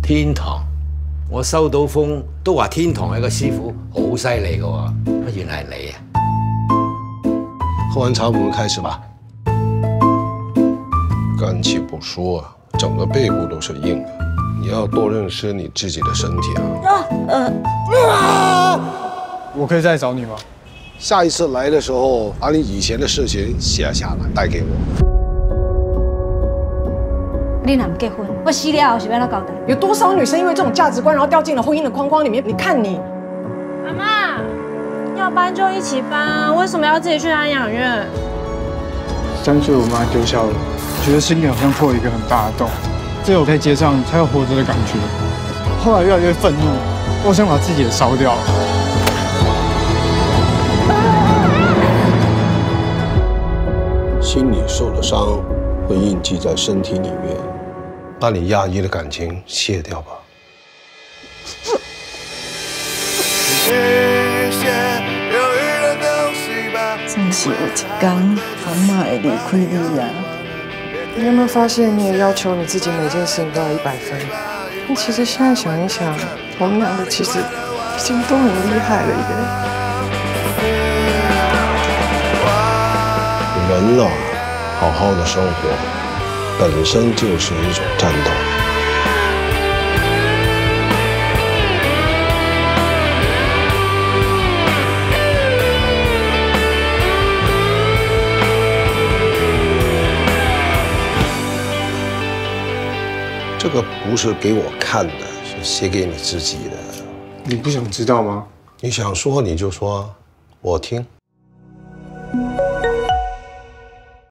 天堂，我收到風都話天堂有個師傅好犀利嘅喎，原來係你啊！ 喝完茶我们开始吧。肝气不舒啊，整个背部都是硬的，你要多认识你自己的身体啊。 我可以再找你吗？ 下一次来的时候，把你以前的事情写下来带给我。 你若不结婚，我死了后是要怎交代？ 有多少女生因为这种价值观，然后掉进了婚姻的框框里面？你看你， 妈妈，要搬就一起搬啊，为什么要自己去安养院 3岁我妈丢下我，觉得心里好像破了一个很大的洞，只有在街上才有活着的感觉。后来越来越愤怒，我想把自己也烧掉。 心里受了伤，会印记在身体里面，把你压抑的感情卸掉吧。 真是有一天，阿嬷会离开你啊！ 你有没有发现，你也要求你自己每件事情都要100分？你其实现在想一想，我们两个其实已经都很厉害了耶。 人啊，好好的生活，本身就是一种战斗。这个不是给我看的，是写给你自己的。 你不想知道吗？ 你想说你就说，我听。